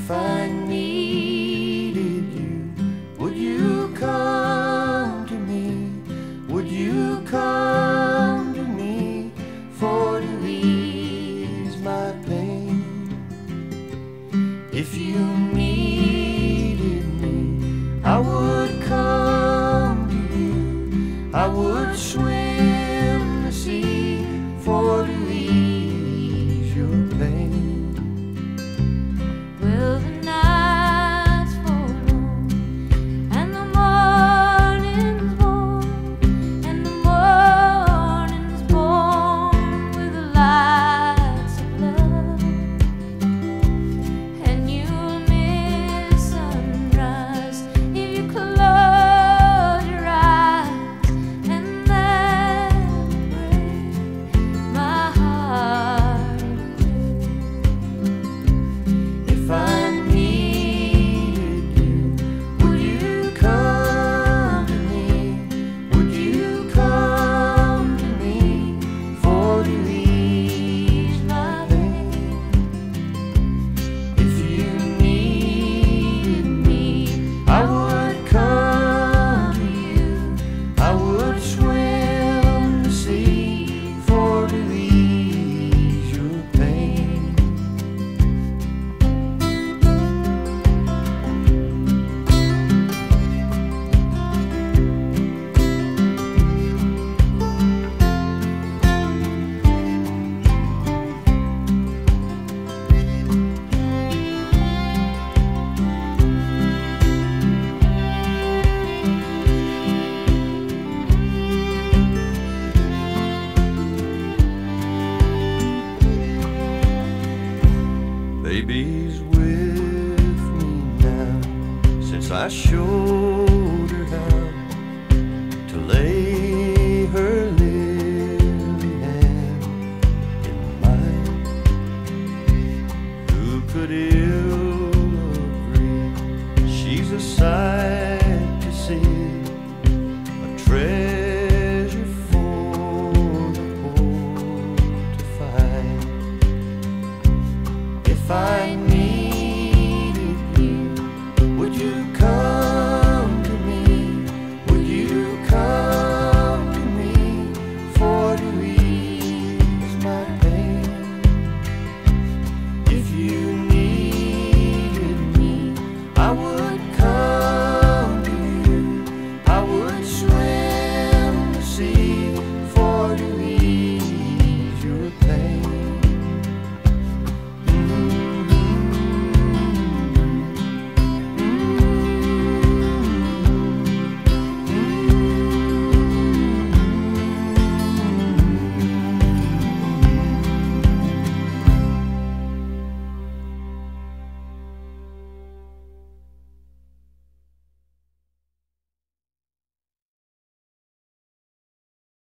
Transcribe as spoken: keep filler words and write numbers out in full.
If I needed you, would you come to me? Would you come to me for to ease my pain? If you needed me, I would come to you. I would swim the sea for to ease your pain. Well, the night's for long, and the morning's born, and the morning's born with the lights of love, and you'll miss sunrise if you close your eyes, and that'll break my heart in two. If I needed you, would you come to me? Would you come to me for to ease my pain? If you needed me, I would come to you. I would swim the sea for to ease your pain. Baby's with me now, since I showed her how to lay her lily hand in mine. Who could ill